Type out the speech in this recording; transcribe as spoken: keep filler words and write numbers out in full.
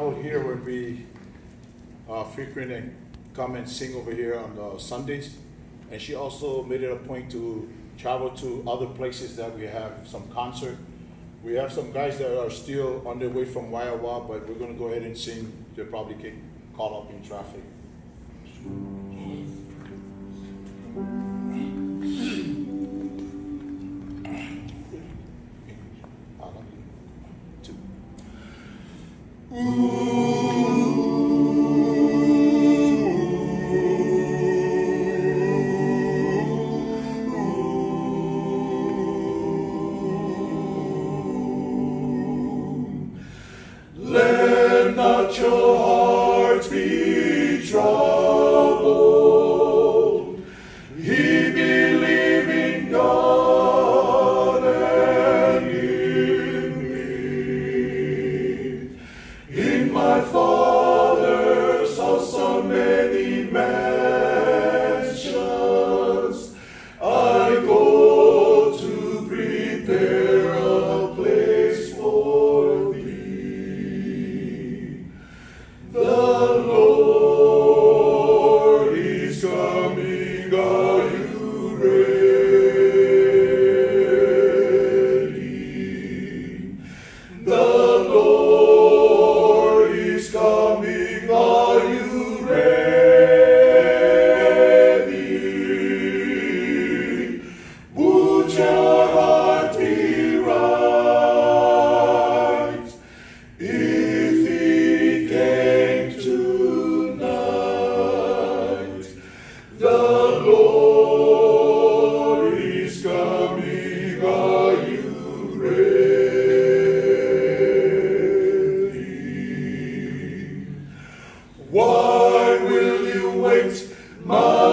travel here when we uh, frequent and come and sing over here on the Sundays. And she also made it a point to travel to other places that we have some concert. We have some guys that are still on their way from Waiawa, but we're going to go ahead and sing. They'll probably get caught up in traffic. Let not your hearts be troubled. Ye believe in God and in me. In my Father's house are many mansions. I go to prepare a place for thee. The Lord is coming, are you ready? The Lord is coming, are you ready? Would your heart be right if he came tonight? The Lord is coming, are you ready? Why will you wait, my